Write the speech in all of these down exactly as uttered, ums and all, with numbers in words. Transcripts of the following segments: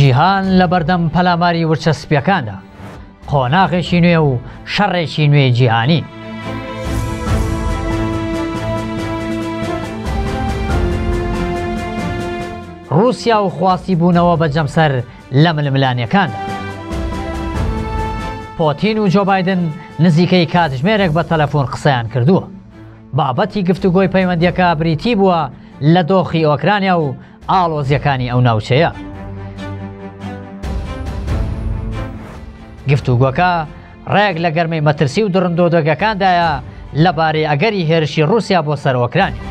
جیهان لە بەردەم پەلاماری ورچەسپیەکاندا قۆناغێکی نوێ و شەڕێکی نوێی جیهانی. رووسیا و خواستی بوونەوە بە جەمسەر لە ململانیەکاندا. پۆتین و جۆ بایدن نزیکەی کاتژمێرێک بە تەلەفۆن قسەیان کردووە. بابەتی گفتوگۆی پەیوەندیەکە بریتی بووە لە دۆخی ئۆکرانیا و ئاڵۆزیەکانی ئەو ناوچەیە. گفتوگۆکە ڕێک لە گەرمەی مەترسی و دڕندۆدەگەکاندایە لەبارەی ئەگەری هێرشی رووسیا بۆ سەر ئۆکرانیا.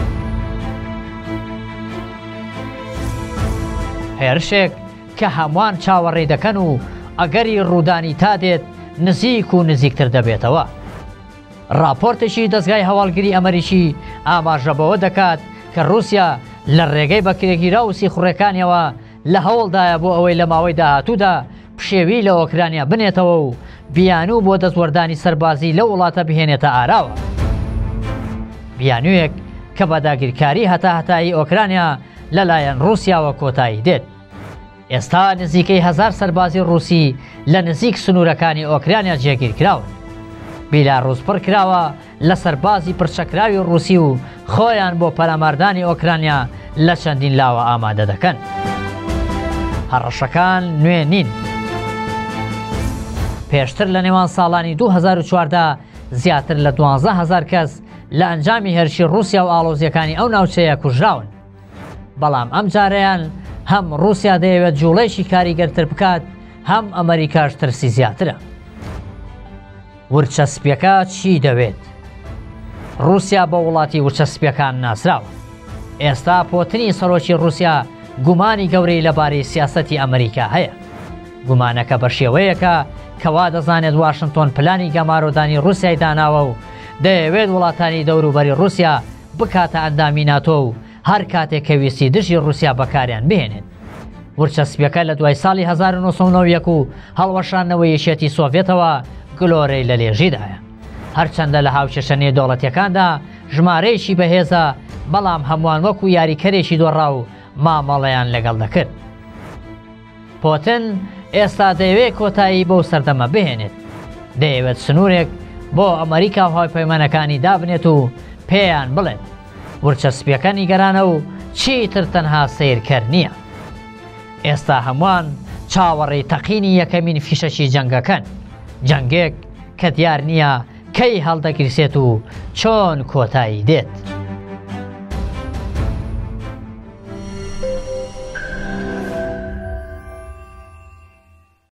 هێرشێک کە هەمووان چاوەڕێی دەکەن و ئەگەری ڕوودانی تا دێت نزیک و نزیکتر دەبێتەوە. راپۆرتێکی دەستگای هەواڵگیری ئەمریکی ئاماژە بەوە دەکات کە رووسیا لە ڕێگەی بەکرێگیرا و سیخوڕەکانیەوە لە هەوڵدایە بۆ ئەوەی لە ماوەی داهاتوودا پشێوی لە ئۆکرانیا بنێتەوە و بیانوو بۆ دەستوەردانی سەربازی لە وڵاتە بهێنێتە ئاراوە. بیانوویەک کە بە داگیرکاری هەتا هەتایی ئۆکرانیا لەلایەن رووسیاوە کۆتایی دێت. ئێستا نزیکەی هەزار سەربازی رووسی لە نزیک سنوورەکانی ئۆکرانیا جێگیر کراون. بیلاڕووس پڕ کراوە لە سەربازی پرچەکراوی رووسی و خۆیان بۆ پەلاماردانی ئۆکرانیا لە چەندین لاوە ئامادە دەکەن. هەڕەشەکان نوێ نین. پێشتر لە نێوان ساڵانی دوو هەزار و چواردە زیاتر لە دوانزە هەزار کەس لە ئەنجامی هێرشی رووسیا و ئاڵۆزیەکانی ئەو ناوچەیە کوژراون. بەڵام ئەم جارەیان هەم رووسیا دەیەوێت جوڵەیەکی کاریگەرتر بکات، هەم ئەمریکاش ترسی زیاترە. ورچەسپیەکە چی دەوێت؟ رووسیا بە وڵاتی ورچەسپیەکان ناسراوە. ئێستا پۆتنی سەرۆکی رووسیا گومانی گەورەی لەبارەی سیاسەتی ئەمریکا هەیە. گومانەکە بە شێوەیەکە کەوا دەزانێت واشنتۆن پلانی گەمارۆدانی رووسیای داناوە و دەیەوێت وڵاتانی دەوروبەری رووسیا بکاتە ئەندامی ناتۆ و هەر کاتێک کە ویستی دژی رووسیا بەکاریان بهێنێت. ورچەسپیەکە لە دوای ساڵی هەزار و نۆ سەد و نۆ و یەک و هەڵوەشانەوەی یەکێتی سۆڤێتەوە گلۆرەی لە لێژیدایە. هەرچەندە لە هاوچەشە نێودەوڵەتیەکاندا ژمارەیەکی بەهێزە، بەڵام هەمووان وەکو یاریکەرێکی دۆڕا و مامەڵەیان لەگەڵ دەکرد. پۆتن ئێستا دەیەوێت کۆتایی بەو سەردەمە بهێنێت. دەیەوێت سنوورێک بۆ ئەمریکا و هاوپەیمانەکانی دابنێت و پێیان بڵێت ورچەسپیەکە نیگەرانە و چیتر تەنها سیرکەر نییە. ئێستا هەمووان چاوەڕێی تەقینی یەکەمین فیشەشی جەنگەکەن، جەنگێک کە دیار نییە کەی هەڵدەگیرسێت و چۆن کۆتایی دێت.